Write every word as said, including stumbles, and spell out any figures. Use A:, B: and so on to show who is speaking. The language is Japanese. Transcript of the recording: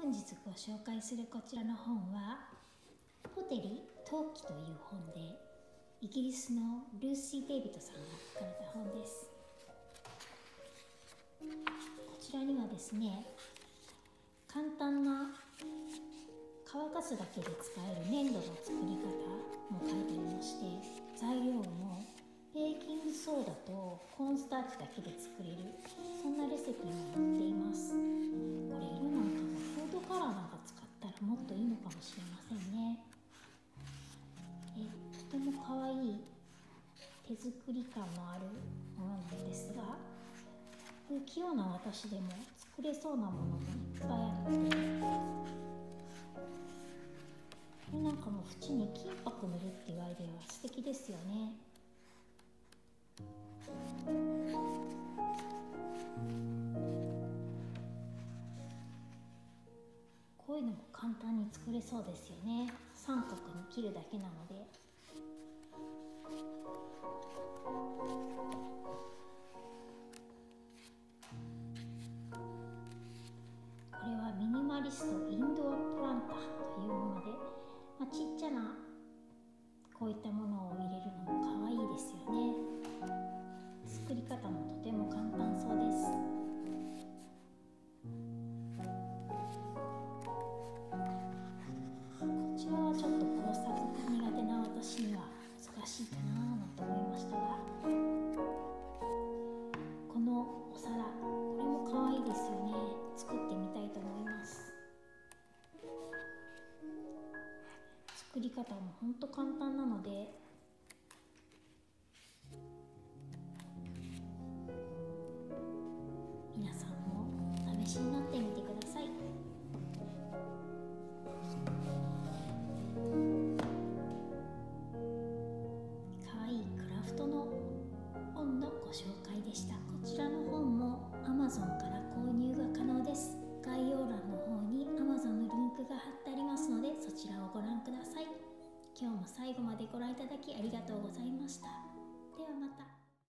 A: 本日ご紹介するこちらの本はポテリ陶器という本で、イギリスのルーシー・デイビッドさんが書かれた本です。こちらにはですね、簡単な乾かすだけで使える粘土の作り方も書いてありまして、材料もベーキングソーダとコーンスターチだけで作れる、そんなレシピも載っています。これ色なんかもフードカラーなんか使ったらもっといいのかもしれませんね。えとても可愛い手作り感のあるものなんですが、不器用な私でも作れそうなものもいっぱいあって、これなんかも縁に金箔塗るっていうアイデアは素敵ですよね。こういうのも簡単に作れそうですよね。三角に切るだけなので。これはミニマリストインドアプランターというもので、まあ、ちっちゃなこういったものを入れるのも可愛いですよね。作り方もとても簡単そうです。こちらはちょっと工作が苦手な私には難しいかななんて思いましたが、このお皿、これも可愛いですよね。作ってみたいと思います。作り方もほんと簡単なので、皆さんもお試しになってみてください。かわいいクラフトの本のご紹介でした。こちらの本も アマゾン から購入が可能です。概要欄の方に アマゾン のリンクが貼ってありますので、そちらをご覧ください。今日も最後までご覧いただきありがとうございました。ではまた。